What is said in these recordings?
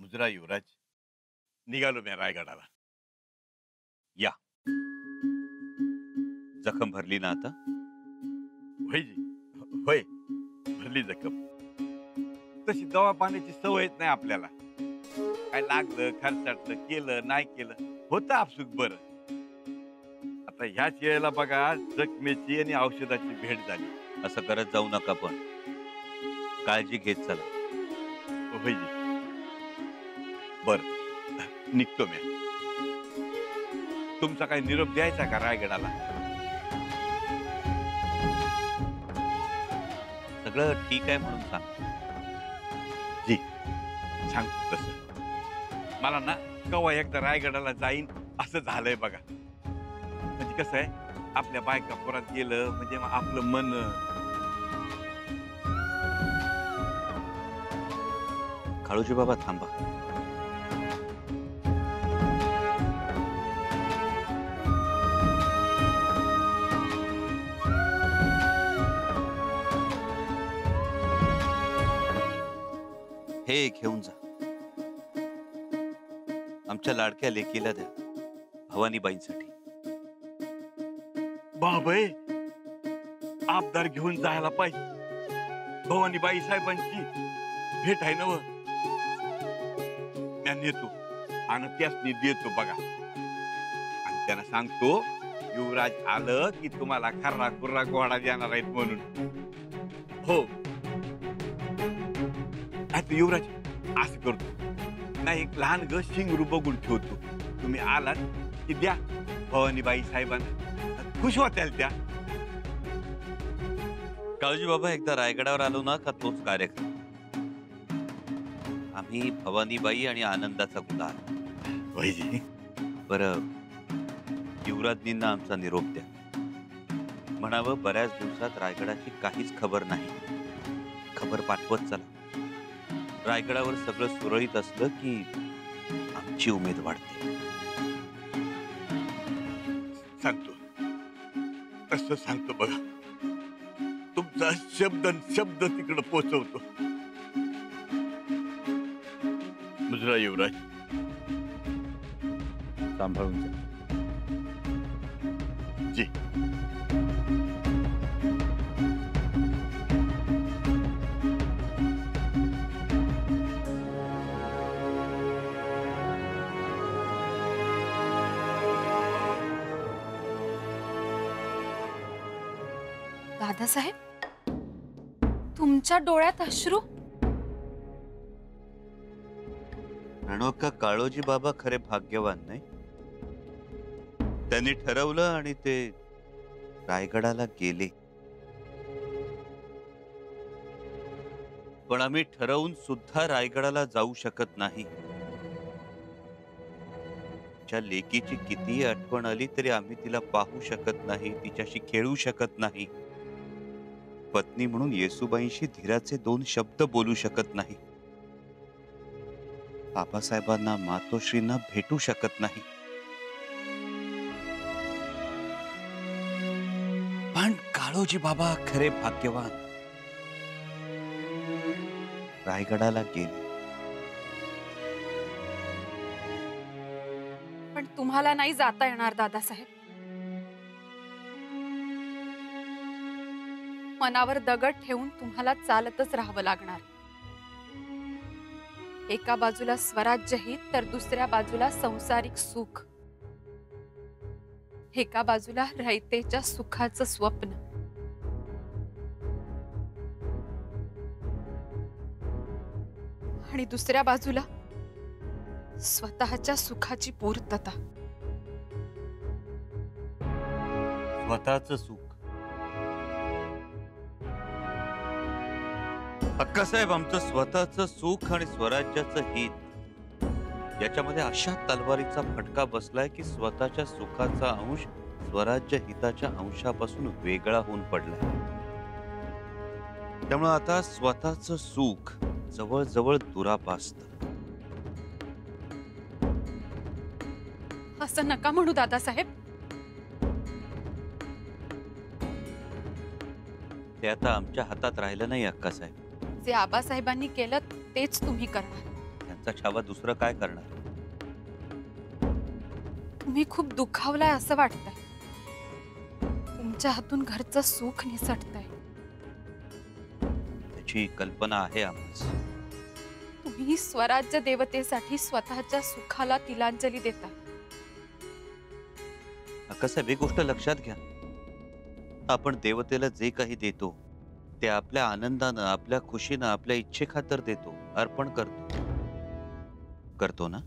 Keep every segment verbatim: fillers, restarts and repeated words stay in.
मुजरा युवराज, निघालो मी रायगडाला. या. जखम भरली ना आता? होय जी, होय, भरली जखम. तशी दवा पाण्याची सवयच नाही आपल्याला. काय लागलं, खर्चाटलं, केलं नाही केलं होतं आपसुक बरं. आता ह्याच वेळेला बघा जखमेची आणि औषधाची भेट झाली. असं करत जाऊ नका, पण काळजी घेत चला. होय जी, बर निघतो मी. तुमचा काही निरोप द्यायचा का रायगडाला? सगळं ठीक आहे म्हणून सांग. जी सांगतो तसं. मला ना कवा एकदा रायगडाला जाईन असं झालंय बघा. म्हणजे कसं आहे, आपल्या बायका पोरात गेलं म्हणजे मग आपलं मन. काळूजी बाबा थांबा. हे घेऊन जा. आमच्या लाडक्या लेकीला द्या, भवानीबाईंसाठी. बाबे, आपदार घेऊन जायला पाहिजे. भवानीबाई साहेबांची भेट आहे नव. मी नेतो आणि त्यासनी देतो बघा. आणि त्यांना सांगतो युवराज आलं की तुम्हाला खर्रा कुर्रा गोडा देणार आहेत म्हणून. हो आता युवराज असं करतो, नाही एक लहान ग शिंगरू बघून ठेवतो. तुम्ही आलात की द्या भवानीबाई साहेबांना, खुश होत्याल त्या. काळूजी बाबा, एकदा रायगडावर आलो ना का तोच कार्यक्रम. आम्ही भवानीबाई आणि आनंदाचा गुलाल. बरं, युवराजनींना आमचा निरोप द्या. म्हणावं बऱ्याच दिवसात रायगडाची काहीच खबर नाही. खबर पाठवत चला. रायगडावर सगळं सुरळीत असलं की आमची उमेद वाढते. सांगतो तसं सांगतो बघा. तुमचा शब्द शब्द तिकडे पोचवतो. मुजरा युवराज, सांभाळून जा. जी. दादासाहेब, तुमच्या डोळ्यात अश्रू? म्हणू का काळोजी बाबा खरे भाग्यवान नाही? त्यांनी ठरवलं आणि ते रायगडाला गेले. पण आम्ही ठरवून सुद्धा रायगडाला जाऊ शकत नाही. ज्या लेकीची कितीही आठवण आली तरी आम्ही तिला पाहू शकत नाही, तिच्याशी खेळू शकत नाही. पत्नी म्हणून येसुबाईंशी धीराचे दोन शब्द बोलू शकत नाही. बाबासाहेबांना, मातोश्रींना भेटू शकत नाही. पण काळोजी बाबा खरे भाग्यवान, रायगडाला गेले. पण तुम्हाला नाही जाता येणार दादासाहेब. मनावर दगड ठेवून तुम्हाला चालतच राहावं लागणार. एका बाजूला स्वराज्य हित तर दुसऱ्या बाजूला संसारिक सुख. एका बाजूला रयतेच्या सुखाचं स्वप्न आणि दुसऱ्या बाजूला स्वतःच्या सुखाची पूर्तता. स्वतःचं सुख. अक्कासाहेब, आमचं स्वतःचं सुख आणि स्वराज्याचं हित याच्यामध्ये अशा तलवारीचा फटका बसलाय की स्वतःच्या सुखाचा अंश स्वराज्य हिताच्या अंशापासून वेगळा होऊन पडलाय. त्यामुळे आता स्वतःचं सुख जवळजवळ दुरापास्त. असं नका म्हणू दादासाहेब. ते आता आमच्या हातात राहिलं नाही अक्कासाहेब. जे आबासाहेबांनी केलं तेच तुम्ही करणार. हातचा छावा दुसरं काय करणार? तुम्ही खूप दुखावलाय असं वाटतंय. तुमच्या हातून घरचं सुख निसटतंय. त्याची कल्पना आहे आम्हाला. तुम्ही स्वराज्य देवतेसाठी स्वतःच्या सुखाला तिलांजली देताय. कसं एक गोष्ट लक्षात घ्या, आपण देवतेला जे काही देतो ते आपल्या आनंदानं, आपल्या खुशीनं, आपल्या इच्छेखातर देतो, अर्पण करतो. करतो ना?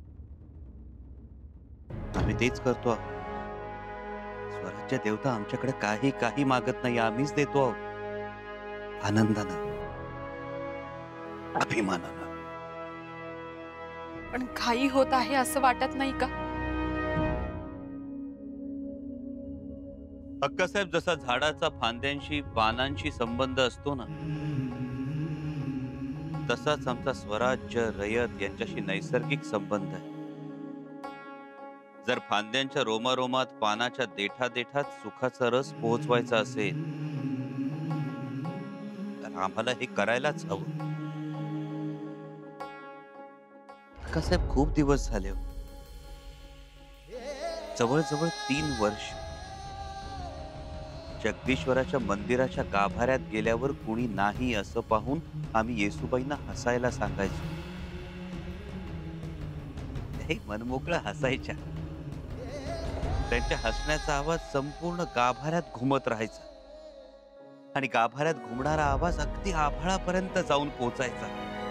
आम्ही तेच करतो आहोत. स्वराज्य देवता आमच्याकडे काही काही मागत नाही, आम्हीच देतो आहोत. आनंदानं, अभिमानानं. पण घाई होत आहे असं वाटत नाही का? अक्कासाहेब, जसा झाडाचा फांद्यांशी पानांशी संबंध असतो ना, तसाच आमचा स्वराज्य रयत यांच्याशी नैसर्गिक संबंध आहे. जर फांद्यांच्या रोमारोमात पानाच्या देठा देठात सुखाचा रस पोहोचवायचा असेल तर आम्हाला हे करायलाच हवं. अक्कासाहेब, खूप दिवस झाले हो, जवळजवळ तीन वर्ष जगदीश्वराच्या मंदिराच्या गाभाऱ्यात गेल्यावर कुणी नाही असं पाहून आम्ही येसुबाईंना हसायला सांगायचो. ते मनमोकळं हसायच्या. त्यांच्या हसण्याचा आवाज संपूर्ण गाभाऱ्यात घुमत राहायचा आणि गाभाऱ्यात घुमणारा आवाज अगदी आभाळापर्यंत जाऊन पोहोचायचा.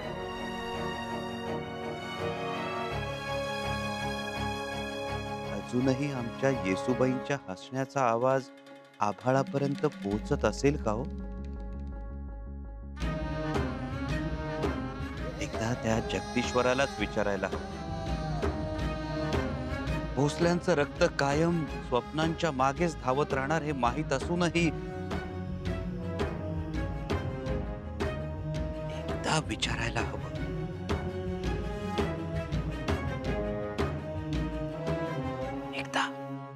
अजूनही आमच्या येसुबाईंच्या हसण्याचा आवाज आभाळापर्यंत पोहोचत असेल का हो? एकदा त्या जगदीश्वरालाच विचारायला हवं. भोसल्यांचं रक्त कायम स्वप्नांच्या मागेच धावत राहणार हे माहीत असूनही एकदा विचारायला हवं. एकदा.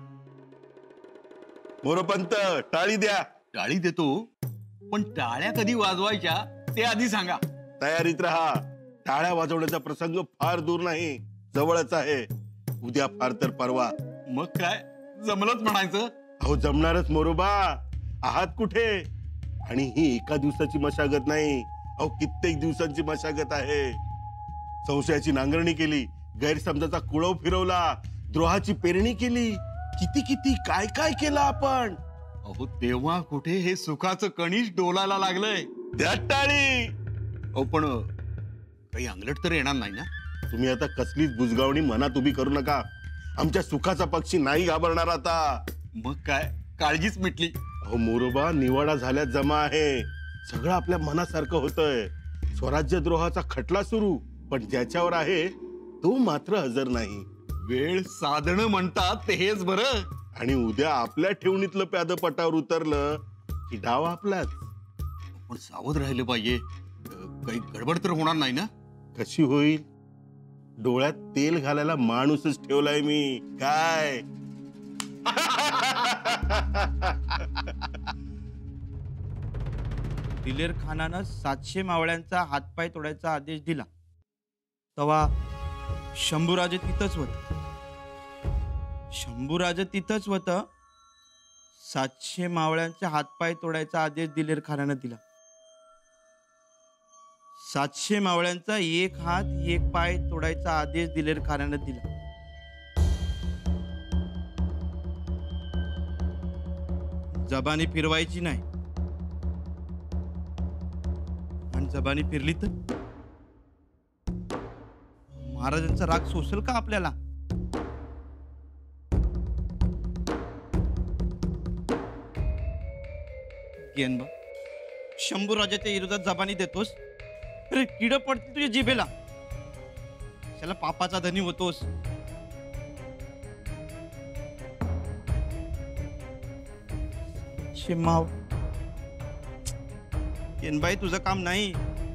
मोरपंत, टाळी द्या. टाळी देतो, पण टाळ्या कधी वाजवायच्या ते आधी सांगा. तयारीत राहा. टाळ्या वाजवण्याचा प्रसंग फार दूर नाही, जवळच आहे. उद्या फार तर परवा. मग काय, जमलंच म्हणायचं. अहो, जमणारच मोरोबा. आहात कुठे? आणि ही एका दिवसाची मशागत नाही, अहो कित्येक दिवसांची मशागत आहे. संशयाची नांगरणी केली, गैरसमजाचा कुळव फिरवला, द्रोहाची पेरणी केली, किती किती काय काय केलं आपण. अहो, तेव्हा कुठे हे सुखाचं कणीस डोलायला लागलंय. द्या टाळी. अहो, पण काही अंगलट तर येणार नाही ना? तुम्ही आता कसलीच बुजगावणी मनात उभी करू नका. आमच्या सुखाचा पक्षी नाही घाबरणार आता. मग काय, काळजीच मिटली. अहो मोरोबा, निवाडा झाल्यात जमा आहे. सगळं आपल्या मनासारखं होतंय. स्वराज्यद्रोहाचा खटला सुरू, पण ज्याच्यावर आहे तो मात्र हजर नाही. वेळ साधणं म्हणतात ते हेच बरं. आणि उद्या आपल्या ठेवणीतलं प्याद पटावर उतरलं की डाव आपलाच. पण सावध राहिले पाहिजे, काही गडबड तर होणार नाही ना? कशी होईल? डोळ्यात तेल घालायला माणूसच ठेवलाय मी. काय दिलेर खानानं सातशे मावळ्यांचा हातपाय तोडायचा आदेश दिला, तेव्हा शंभूराजे तिथंच होत. शंभूराजे तिथंच होत. सातशे मावळ्यांचे हातपाय तोडायचा आदेश दिलेर खानानं दिला. सातशे मावळ्यांचा एक हात एक पाय तोडायचा आदेश दिलेर खानानं दिला. जबानी फिरवायची नाही, आणि जबानी फिरली तर महाराजांचा राग सोसेल का आपल्याला? गेनबा, शंभू राजाच्या विरोधात जबानी देतोस, अरे किड पडते तुझ्या जिभेला. त्याला पापाचा धनी होतोस. शिमाव गेनबाई, तुझं काम नाही.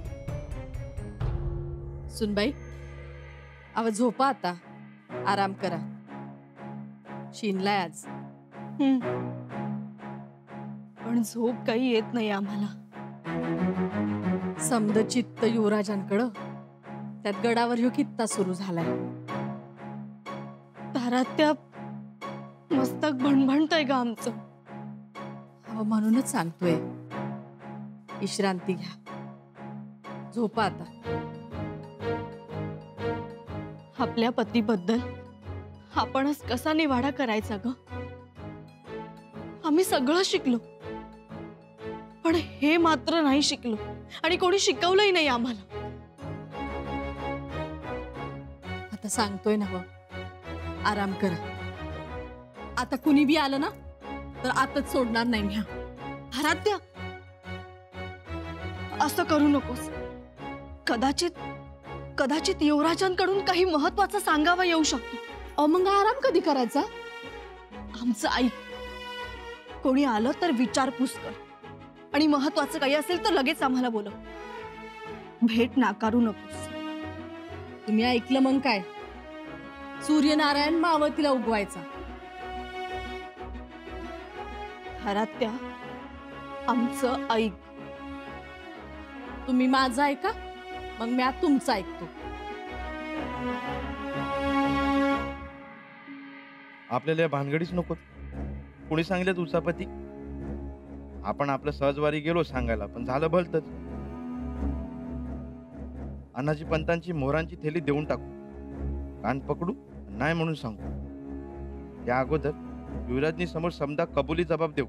सुनबाई, अव झोपा आता, आराम करा. शिनलाय आज. पण झोप काही येत नाही आम्हाला. समद चित्त युवराजांकडं, त्यात गडावर ह्यो कित्ता सुरू झालाय. तारात्या मस्तक भणभणतय ग आमचं. अहो म्हणूनच सांगतोय, विश्रांती घ्या, झोपा आता. आपल्या पतीबद्दल आपणच कसा निवाडा करायचा ग. आम्ही सगळं शिकलो, पण हे मात्र नाही शिकलो आणि कोणी शिकवलंही नाही आम्हाला. आता सांगतोय ना, आराम करा. आता कुणी बी आलं ना तर आताच सोडणार नाही मी. आराध्या, असं करू नकोस. कदाचित कदाचित युवराजांकडून काही महत्वाचं सांगावं येऊ शकतो. अहो मग आराम कधी करायचा? आमचं ऐक. कोणी आलं तर विचारपूस कर आणि महत्वाचं काही असेल तर लगेच आम्हाला बोलव. भेट नाकारू नकोस. तुम्ही ऐकलं मग काय? सूर्यनारायण मावतीला उगवायचा. आराध्या, आमचं ऐक. तुम्ही माझं ऐका, मग मी आता तुमचं ऐकतो. आपल्याला या भानगडीच नको. कोणी सांगितलं तुचापती? आपण आपलं सहजवारी गेलो सांगायला, पण झालं भलतच. अण्णाजी पंतांची मोहरांची थैली देऊन टाकू, कान पकडू, नाही म्हणून सांगू. या अगोदर युवराजनी समोर समजा कबुली जबाब देऊ.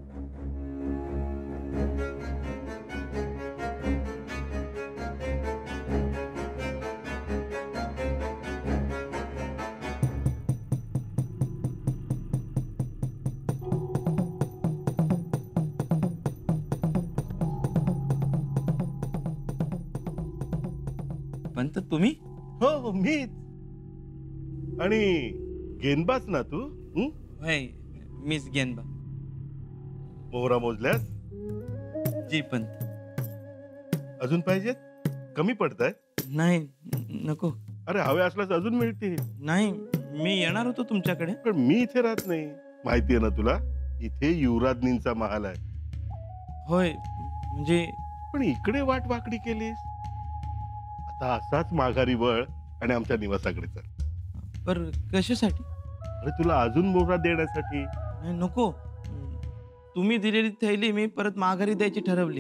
पंत तुम्ही? हो मीच. आणि गेनबाज ना तू? होय, मीच गेनबा. मोहरा मोजल्यास? जी पंत. अजून पाहिजेत? कमी पडतायत? नाही नको. अरे हवे असल्यास अजून मिळतील. नाही, मी येणार होतो तुमच्याकडे. पण मी इथे राहत नाही, माहितीये ना तुला. इथे युवराजनींचा महाल आहे. होय म्हणजे. पण इकडे वाट वाकडी केलीस. आता असाच माघारी वळ आणि आमच्या निवासाकडे चल. पर कशासाठी? अरे तुला अजून मोहरा देण्यासाठी. नाही नको. तुम्ही दिलेली थैली मी परत माघारी द्यायची ठरवली.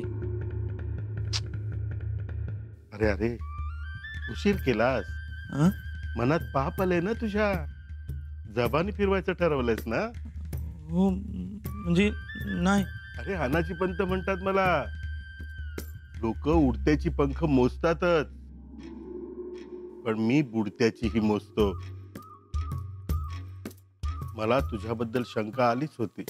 अरे अरे उशीर केलास. अं? मनात पाप आले ना तुझ्या. जबानी फिरवायचं ठरवलंयस ना? हो म्हणजे नाही. अरे हानाची पंत म्हणतात मला. लोक उडत्याची पंख मोजतातच, पण मी बुडत्याचीही मोजतो. मला तुझ्याबद्दल शंका आलीच होती.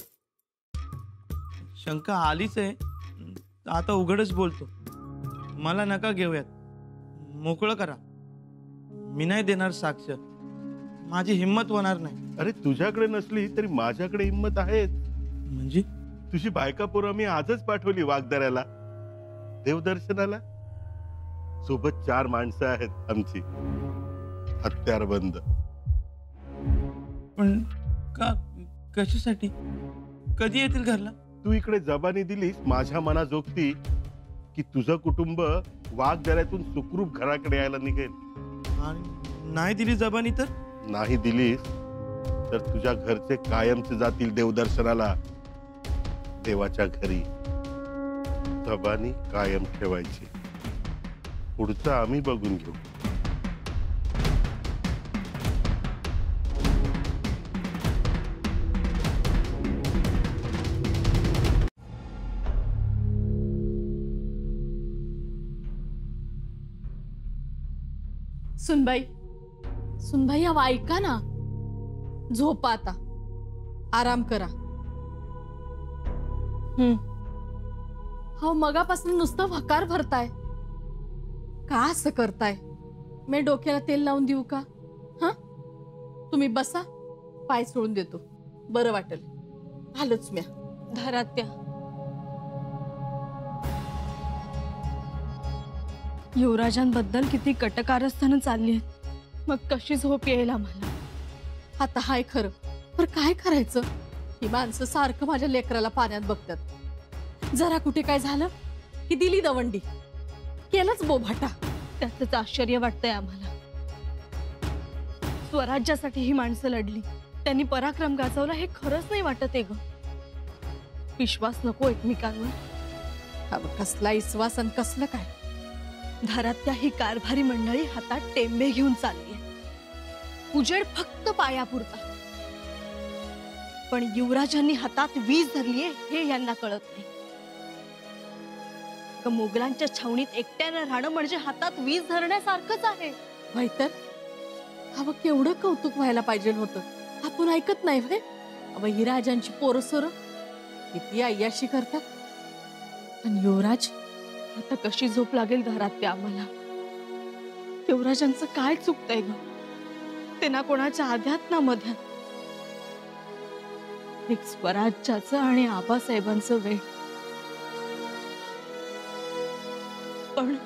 शंका आलीच आहे. आता उघडच बोलतो. मला नका घेऊयात, मोकळं करा. मी नाही देणार साक्ष. माझी हिम्मत होणार नाही. अरे तुझ्याकडे नसली तरी माझ्याकडे हिम्मत आहे. म्हणजे तुझी बायका पोरं मी आजच पाठवली वागदऱ्याला देवदर्शनाला. सोबत चार माणसं आहेत आमची, हत्यारबंद. पण का, कशासाठी? कधी येतील घरला? तू इकडे जबानी दिलीस माझ्या मनाजोगती की तुझं कुटुंब वाघदऱ्यातून सुखरूप घराकडे यायला निघेल. आणि नाही दिली जबानी तर? नाही दिलीस तर तुझ्या घरचे कायमचे जातील देवदर्शनाला, देवाच्या घरी. जबानी कायम ठेवायची. पुढचं आम्ही बघून घेऊ. सुनबाई, सुनबाई अहो ऐका ना. झोपा आता, आराम करा. हम्म. हो मगापासून नुसतं वकार भरताय. का असं करताय? मी डोक्याला तेल लावून देऊ का? हा, तुम्ही बसा, पाय सोडून देतो, बरं वाटेल. आलोच म्या. धरात्या, युवराजांबद्दल किती कटकारस्थानं चालली आहेत. मग कशी झोप येईल आम्हाला? आता हाय खरं, पण काय करायचं? ही माणसं सारखं माझ्या लेकराला पाण्यात बघतात. जरा कुठे काय झालं की दिली दवंडी, केलंच बोभाटा. त्याचंच आश्चर्य वाटतंय आम्हाला. स्वराज्यासाठी ही माणसं लढली, त्यांनी पराक्रम गाजवला, हे खरंच नाही वाटत आहे ग. विश्वास नको एकमेकांवर. अगं, कसला विश्वास आणि कसलं काय? घरातल्या ही कारभारी मंडळी हातात टेंबे घेऊन चालली आहे. उजेड फक्त पायापुरता. पण युवराजांनी हातात वीज धरलीये हे यांना कळत नाही. मोगलांच्या छावणीत एकट्यानं राहणं म्हणजे हातात वीज धरण्यासारखंच आहे. व्हय तर अव केवढं कौतुक व्हायला पाहिजे होतं. आपण ऐकत नाही व्हय? अव ही राजांची पोरं सोरं किती अय्याशी करतात. आणि युवराज आता कशी झोप लागेल घरात ते आम्हाला. युवराजांचं काय चुकतंय ग? ते ना कोणाच्या आध्यात ना मध्यात. एक स्वराज्याचं आणि आबासाहेबांचं वेळ. पण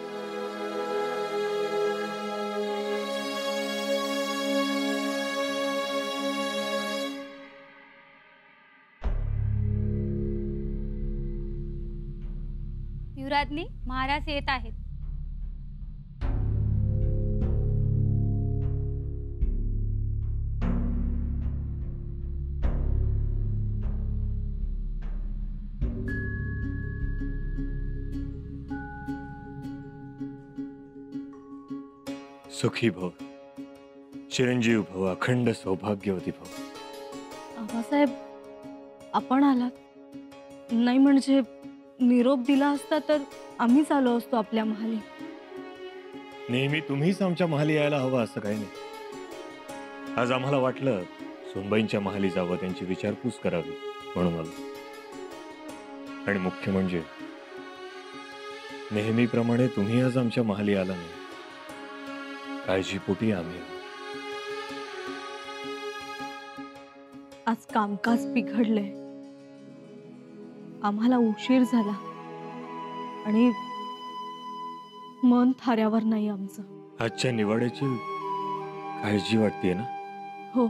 युवराजनी महाराज येत आहेत. सुखी भव, चिरंजीव भव, अखंड सौभाग्यवती भव. आबासाहेब, आपण आलात नाही म्हणजे निरोप दिला असता तर आम्हीच आलो असतो आपल्या महाली. नेहमी तुम्हीच आमच्या महाली यायला हवं असं काही नाही. आज आम्हाला वाटलं सुनबाईंच्या महाली जावं, त्यांची विचारपूस करावी म्हणून आलो. आणि मुख्य म्हणजे नेहमीप्रमाणे तुम्ही आज आमच्या महाली आला नाही. काळजीपोटी आम्ही आज कामकाज बिघडलंय. आम्हाला उशीर झाला आणि मन थाऱ्यावर नाही आमचं. आजच्या निवाड्याची काळजी वाटते ना? हो,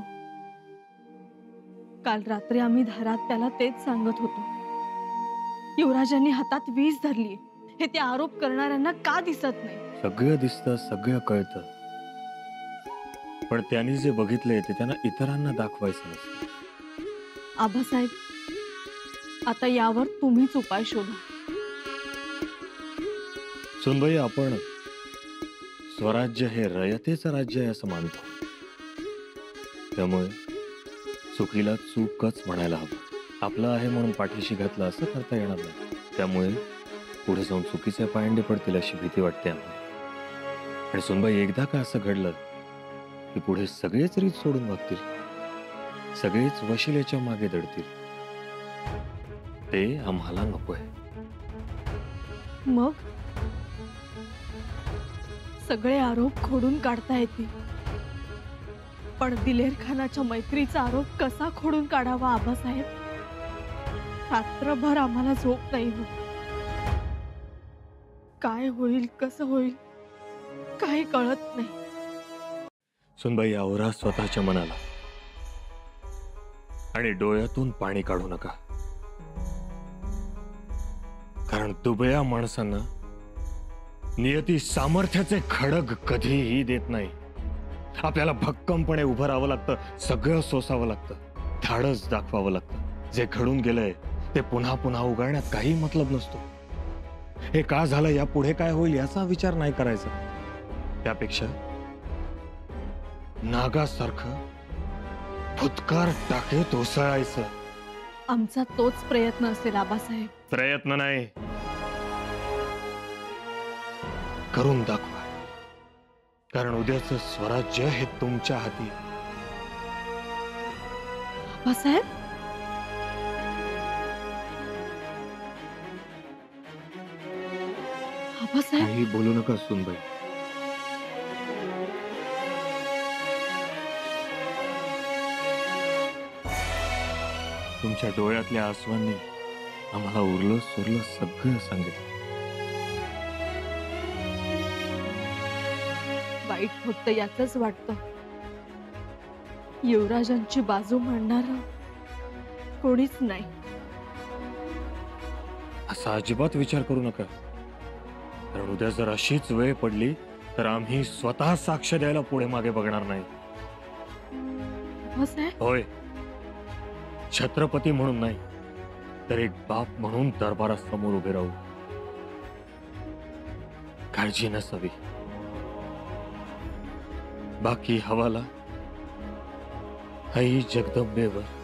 काल रात्री आम्ही घरात त्याला तेच सांगत होतो. युवराजांनी हातात वीज धरली हे त्या आरोप करणाऱ्यांना का दिसत नाही? सगळं दिसतं, सगळं कळतं, पण त्यांनी जे बघितलंय ते त्यांना इतरांना दाखवायचं नसतं. आबासाहेब, आता यावर तुम्हीच उपाय शोधा. सुनबाई, आपण स्वराज्य हे रयतेचं राज्य आहे असं मानतो. त्यामुळे चुकीला चूकच म्हणायला हवं. आपलं आहे म्हणून पाठीशी घातलं असं करता येणार नाही. त्यामुळे पुढे जाऊन चुकीचे पायंडे पडतील अशी भीती वाटते आम्हाला. आणि सुनबाई, एकदा का असं घडलं की पुढे सगळेच रीत सोडून वागतील, सगळेच वशिलेच्या मागे दडतील. ते आम्हाला नकोय. मग सगळे आरोप खोडून काढता येतील, पण दिलेर खानाच्या मैत्रीचा आरोप कसा खोडून काढावा आबासाहेब? रात्रभर आम्हाला झोप नाही होत. काय होईल, कसं होईल, काही कळत नाही. सुनबाई, आवरा स्वतःच्या मनाला आणि डोळ्यातून पाणी काढू नका. कारण दुबळ्या माणसांना नियती सामर्थ्याचे खडग कधीही देत नाही. आपल्याला भक्कमपणे उभं राहावं लागतं, सगळं सोसावं लागतं, धाडस दाखवावं लागतं. जे घडून गेलंय ते पुन्हा पुन्हा उगाळण्यात काही मतलब नसतो. हे का झालं, या पुढे काय होईल याचा विचार नाही करायचा. त्यापेक्षा नागासारखं फुतकार टाकेत ओसळायचं. आमचा तोच प्रयत्न असेल आबासाहेब. प्रयत्न नाही, करून दाखवा. कारण उद्याचं स्वराज्य हे तुमच्या हाती. आबासाहेब, आबासाहेब, काही बोलू नका सुनबाई. तुमच्या डोळ्यातल्या आसवांनी आम्हाला उरलं सुरलं सगळं सांगितलं. वाईट होतं याचंच वाटतं. युवराजांची बाजू मांडणार कोणीच नाही. असा अजिबात विचार करू नका. कारण उद्या जर अशीच वेळ पडली तर आम्ही स्वतः साक्ष द्यायला पुढे मागे बघणार नाही. हो साहेब. होय, छत्रपती म्हणून नाही तर एक बाप म्हणून दरबारासमोर उभे राहू. काळजी नसावी. बाकी हवाला आई जगदंबेवर.